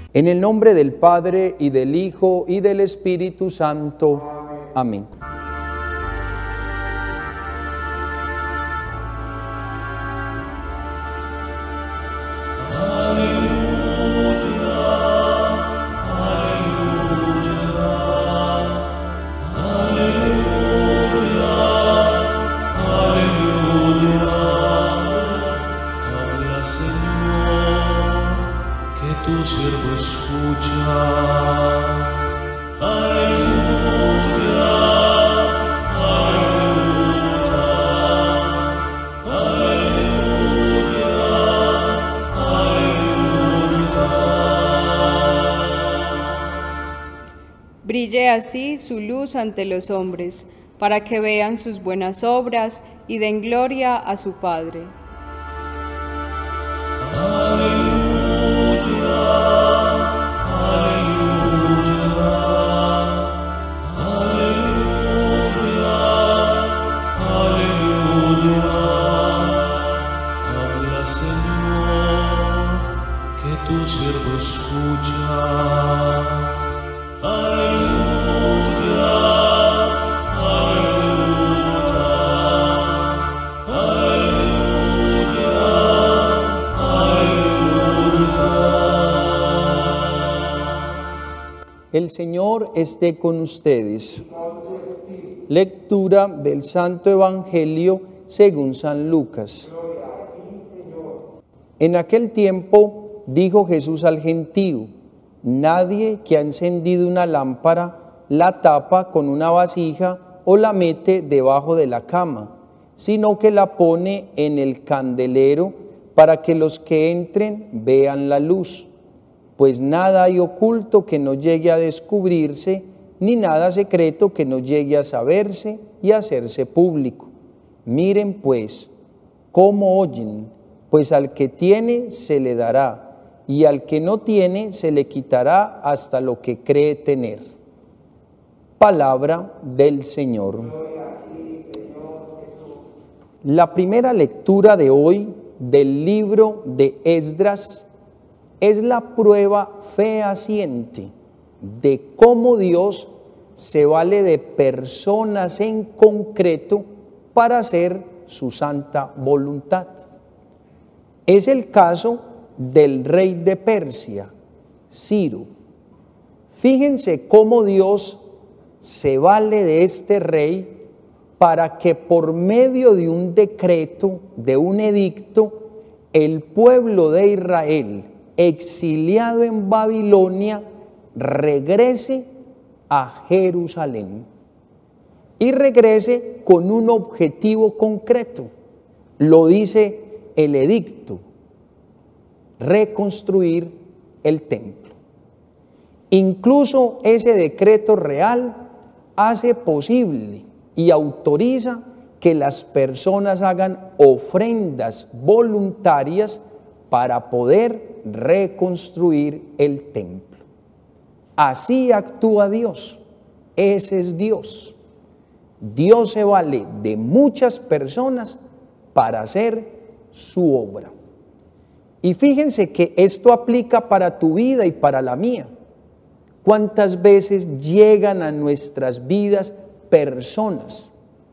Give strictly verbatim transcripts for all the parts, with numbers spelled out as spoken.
En el nombre del Padre, y del Hijo, y del Espíritu Santo. Amén. Tu siervo escucha, aleluya, aleluya, aleluya, aleluya. Brille así su luz ante los hombres, para que vean sus buenas obras y den gloria a su Padre. Tu siervo escucha, aleluya, aleluya, aleluya, aleluya. El Señor esté con ustedes. Lectura del Santo Evangelio según San Lucas. En aquel tiempo dijo Jesús al gentío: nadie que ha encendido una lámpara la tapa con una vasija o la mete debajo de la cama, sino que la pone en el candelero para que los que entren vean la luz. Pues nada hay oculto que no llegue a descubrirse, ni nada secreto que no llegue a saberse y a hacerse público. Miren pues cómo oyen, pues al que tiene se le dará, y al que no tiene se le quitará hasta lo que cree tener. Palabra del Señor. La primera lectura de hoy del libro de Esdras es la prueba fehaciente de cómo Dios se vale de personas en concreto para hacer su santa voluntad. Es el caso del rey de Persia, Ciro. Fíjense cómo Dios se vale de este rey para que por medio de un decreto, de un edicto, el pueblo de Israel, exiliado en Babilonia, regrese a Jerusalén. Y regrese con un objetivo concreto. Lo dice el edicto: reconstruir el templo. Incluso ese decreto real hace posible y autoriza que las personas hagan ofrendas voluntarias para poder reconstruir el templo. Así actúa Dios. Ese es Dios. Dios se vale de muchas personas para hacer su obra. Y fíjense que esto aplica para tu vida y para la mía. ¿Cuántas veces llegan a nuestras vidas personas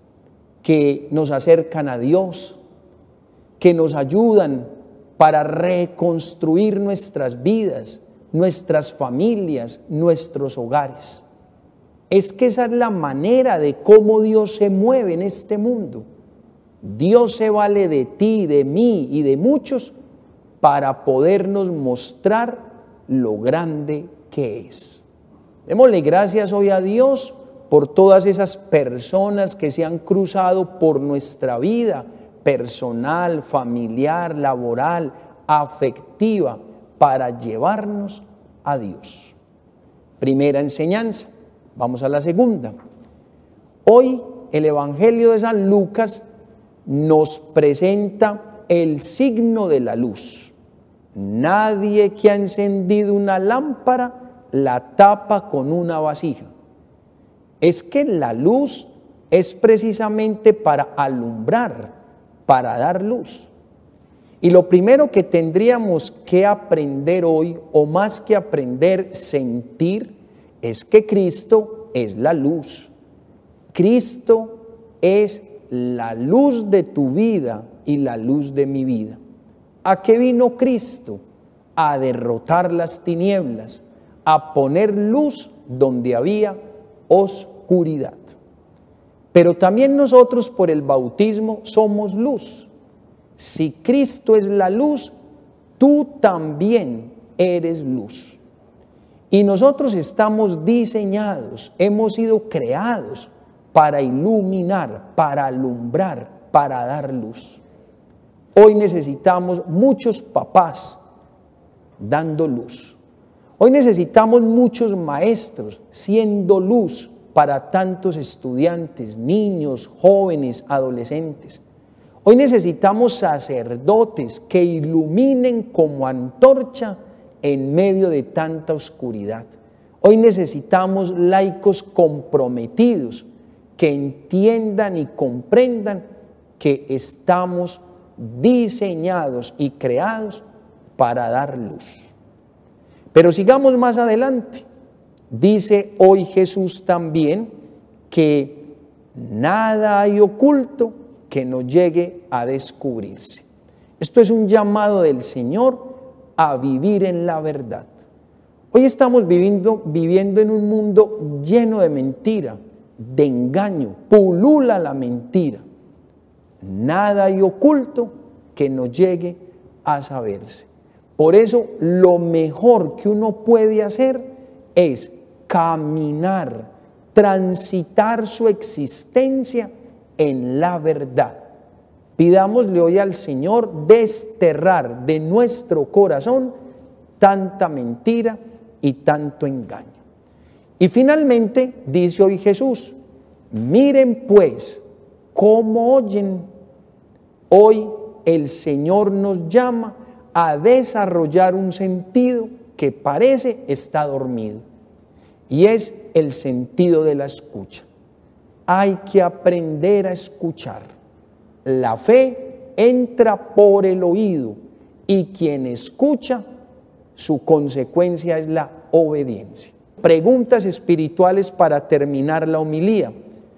que nos acercan a Dios, que nos ayudan para reconstruir nuestras vidas, nuestras familias, nuestros hogares? Es que esa es la manera de cómo Dios se mueve en este mundo. Dios se vale de ti, de mí y de muchos para podernos mostrar lo grande que es. Démosle gracias hoy a Dios por todas esas personas que se han cruzado por nuestra vida personal, familiar, laboral, afectiva, para llevarnos a Dios. Primera enseñanza. Vamos a la segunda. Hoy el Evangelio de San Lucas nos presenta el signo de la luz. Nadie que ha encendido una lámpara la tapa con una vasija. Es que la luz es precisamente para alumbrar, para dar luz. Y lo primero que tendríamos que aprender hoy, o más que aprender, sentir, es que Cristo es la luz. Cristo es la luz de tu vida y la luz de mi vida. ¿A qué vino Cristo? A derrotar las tinieblas, a poner luz donde había oscuridad. Pero también nosotros por el bautismo somos luz. Si Cristo es la luz, tú también eres luz. Y nosotros estamos diseñados, hemos sido creados para iluminar, para alumbrar, para dar luz. Hoy necesitamos muchos papás dando luz. Hoy necesitamos muchos maestros siendo luz para tantos estudiantes, niños, jóvenes, adolescentes. Hoy necesitamos sacerdotes que iluminen como antorcha en medio de tanta oscuridad. Hoy necesitamos laicos comprometidos que entiendan y comprendan que estamos diseñados y creados para dar luz. Pero sigamos más adelante. Dice hoy Jesús también que nada hay oculto que no llegue a descubrirse. Esto es un llamado del Señor a vivir en la verdad. Hoy estamos viviendo, viviendo en un mundo lleno de mentira, de engaño, pulula la mentira. Nada hay oculto que no llegue a saberse. Por eso lo mejor que uno puede hacer es caminar, transitar su existencia en la verdad. Pidámosle hoy al Señor desterrar de nuestro corazón tanta mentira y tanto engaño. Y finalmente dice hoy Jesús, miren pues cómo oyen. Hoy el Señor nos llama a desarrollar un sentido que parece está dormido, y es el sentido de la escucha. Hay que aprender a escuchar. La fe entra por el oído, y quien escucha, su consecuencia es la obediencia. Preguntas espirituales para terminar la homilía.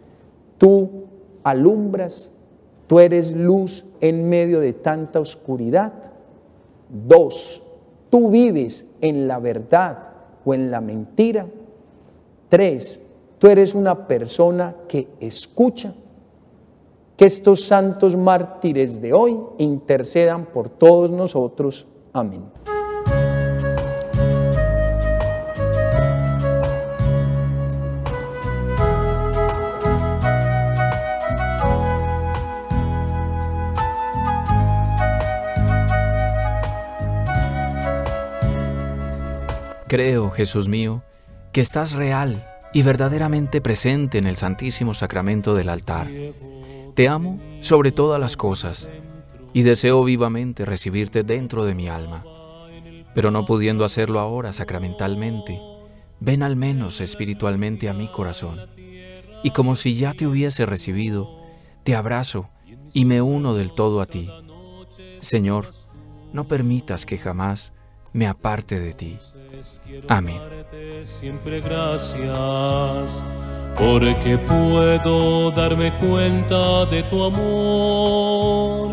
Tú alumbras, tú eres luz en medio de tanta oscuridad. Dos, tú vives en la verdad o en la mentira. Tres, tú eres una persona que escucha. Que estos santos mártires de hoy intercedan por todos nosotros. Amén. Creo, Jesús mío, que estás real y verdaderamente presente en el Santísimo Sacramento del altar. Te amo sobre todas las cosas y deseo vivamente recibirte dentro de mi alma. Pero no pudiendo hacerlo ahora sacramentalmente, ven al menos espiritualmente a mi corazón. Y como si ya te hubiese recibido, te abrazo y me uno del todo a ti. Señor, no permitas que jamás me aparte de ti. Amén. Siempre gracias, porque puedo darme cuenta de tu amor.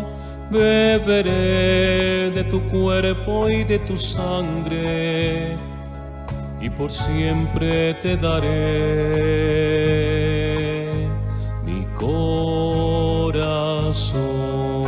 Beberé de tu cuerpo y de tu sangre, y por siempre te daré mi corazón.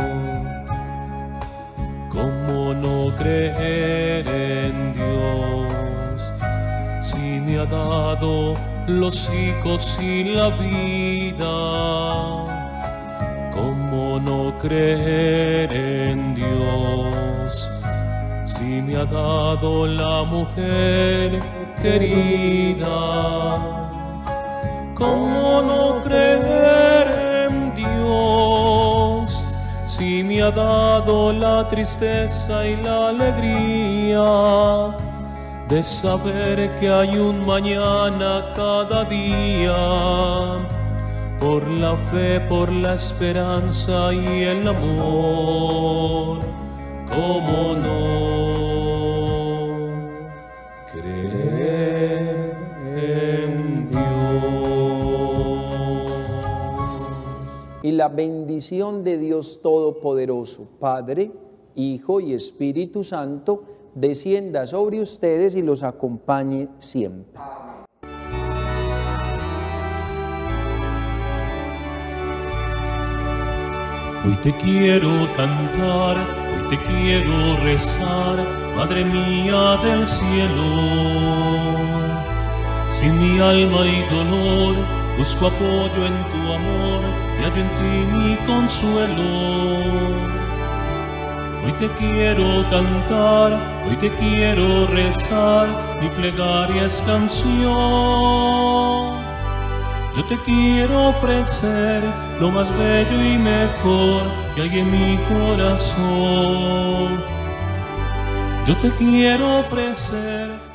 ¿Cómo no creer en Dios si me ha dado los hijos y la vida? ¿Cómo no creer en Dios si me ha dado la mujer querida? ¿Cómo no creer en Dios si me ha dado la tristeza y la alegría de saber que hay un mañana cada día? Por la fe, por la esperanza y el amor. cómo no creer en Dios. Y la bendición de Dios Todopoderoso, Padre, Hijo y Espíritu Santo, descienda sobre ustedes y los acompañe siempre. Hoy te quiero cantar, hoy te quiero rezar, Madre mía del cielo. Si mi alma y dolor busco apoyo en tu amor, y hallo en ti mi consuelo. Hoy te quiero cantar, hoy te quiero rezar, mi plegaria es canción. Yo te quiero ofrecer lo más bello y mejor que hay en mi corazón. Yo te quiero ofrecer